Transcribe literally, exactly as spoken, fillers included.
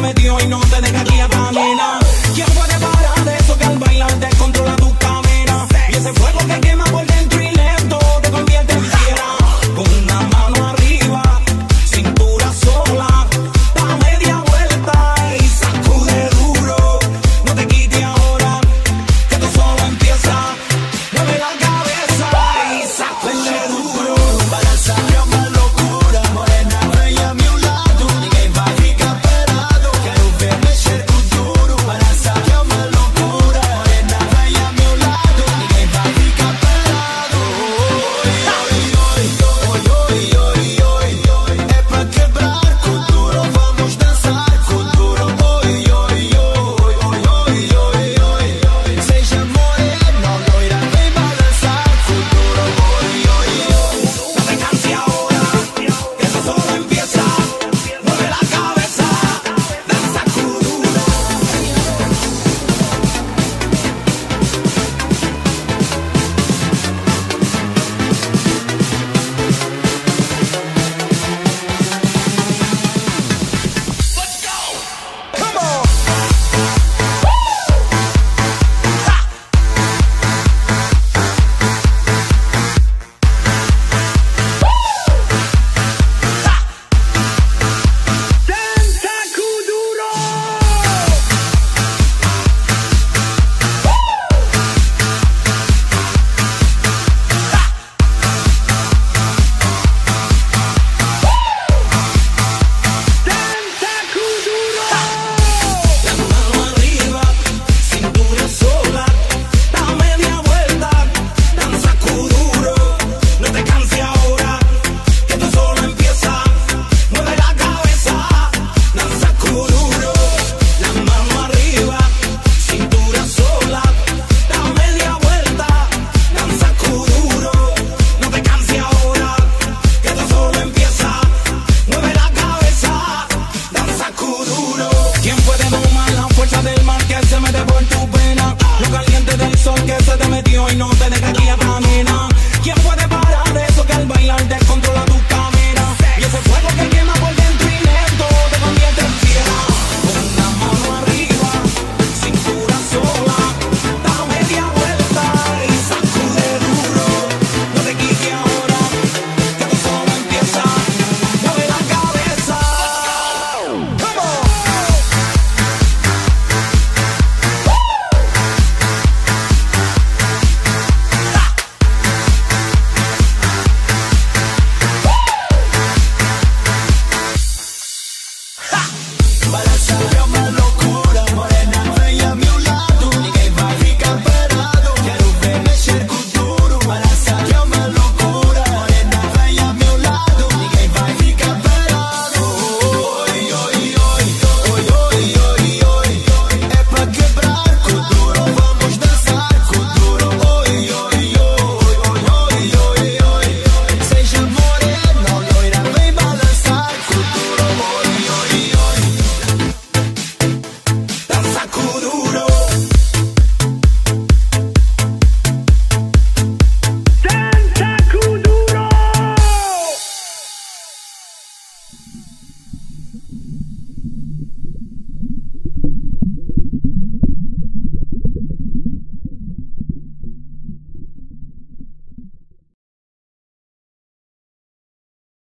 metió y no te deja aquí a caminar. ¿Quién puede parar de eso que al bailar descontrola tu camina? Y ese fuego que quema por dentro y lento te convierte en fiera. Con una mano arriba, cintura sola, da media vuelta y sacude duro. No te quites ahora, que esto solo empieza. Mueve la cabeza y sacude duro. Balança é uma loucura, morena, vem a meu lado. Ninguém vai ficar parado, quero ver mexer com duro. Balança é uma loucura, morena, vem a meu lado. Ninguém vai ficar parado. Oi, oi, oi, oi, oi, oi. É pra quebrar com duro, vamos dançar com duro. Oi, oi, oi, oi, oi, oi, oi. Seja morena, loira, vem balançar com duro. Oi, oi, oi. No te canses ahora, que esto solo empieza. Mueve la cabeza, danza kuduro. Come on. Danza kuduro. Danza kuduro. La mano arriba, cintura sola, da media vuelta, danza kuduro. No te canses ahora, que esto solo empieza. Mueve la cabeza, danza kuduro. La mano arriba, cintura sola, da media vuelta, danza kuduro. No te canses ahora, que esto solo empieza. Mueve la cabeza, danza kuduro. ¿Quién puede domar la fuerza del mar que se mete por tu pena? Lo caliente del sol que se te metió y no te deja aquí a caminar. ¿Quién puede parar de eso que al bailar descontrola tu camina? Y ese fuego que quema por dentro y lento te convierte en fiera. Con una mano arriba, cintura sola, da media vuelta y sacude duro. No te quites ahora, que esto solo empieza. Mueve la cabeza. Come on. Balança é uma loucura, morena, vem a meu lado. Ninguém vai ficar parado, quero ver mexer com duro. Balança é uma loucura, morena, vem a meu lado. Ninguém vai ficar parado. Oi, oi, oi, oi, oi, oi, oi. É pra quebrar com duro, vamos dançar com duro. Oi, oi, oi, oi, oi, oi, oi. Seja morena, loira, vem balançar com duro. Oi, oi, oi. Danza kuduro. Danza kuduro.